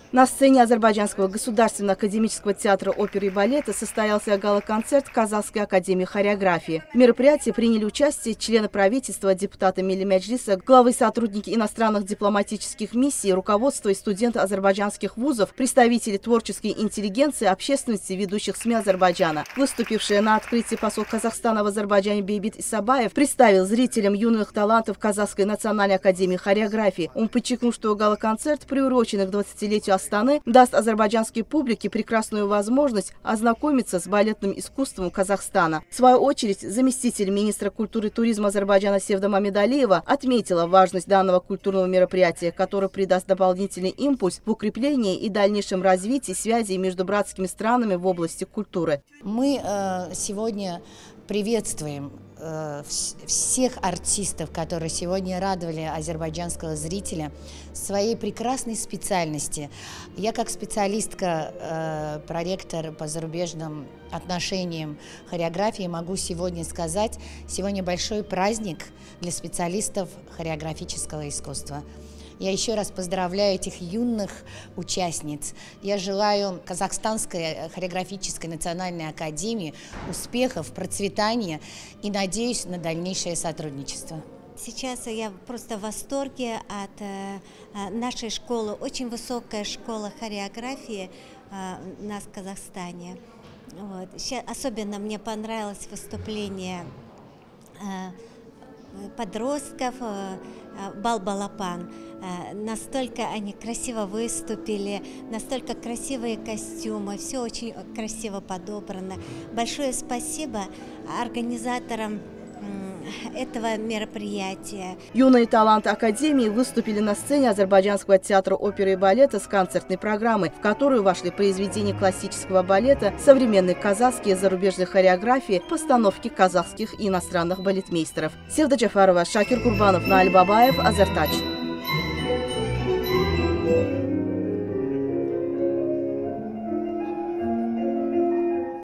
На сцене Азербайджанского государственного академического театра оперы и балета состоялся гала-концерт Казахской академии хореографии. В мероприятии приняли участие члены правительства, депутаты Милли Меджлиса, главы сотрудники иностранных дипломатических миссий, руководство и студенты азербайджанских вузов, представители творческой интеллигенции, общественности, ведущих СМИ Азербайджана. Выступивший на открытии посол Казахстана в Азербайджане Бейбит Исабаев представил зрителям юных талантов Казахской национальной академии хореографии. Он подчеркнул, что гала-концерт, приуроченный к 20-летию Астаны, даст азербайджанской публике прекрасную возможность ознакомиться с балетным искусством Казахстана. В свою очередь, заместитель министра культуры и туризма Азербайджана Севда Мамедалиева отметила важность данного культурного мероприятия, которое придаст дополнительный импульс в укреплении и дальнейшем развитии связей между братскими странами в области культуры. Мы сегодня приветствуем всех артистов, которые сегодня радовали азербайджанского зрителя своей прекрасной специальности. Я как специалистка, проректор по зарубежным отношениям хореографии могу сегодня сказать, сегодня большой праздник для специалистов хореографического искусства. Я еще раз поздравляю этих юных участниц. Я желаю Казахстанской хореографической национальной академии успехов, процветания и надеюсь на дальнейшее сотрудничество. Сейчас я просто в восторге от нашей школы. Очень высокая школа хореографии у нас в Казахстане. Вот. Особенно мне понравилось выступление подростков «Бал-балапан». Настолько они красиво выступили, настолько красивые костюмы, все очень красиво подобрано. Большое спасибо организаторам этого мероприятия. Юные таланты Академии выступили на сцене Азербайджанского театра оперы и балета с концертной программой, в которую вошли произведения классического балета, современные казахские зарубежные хореографии, постановки казахских и иностранных балетмейстеров. Севда Джафарова, Шакир Курбанов, Нааль Бабаев, Азертач.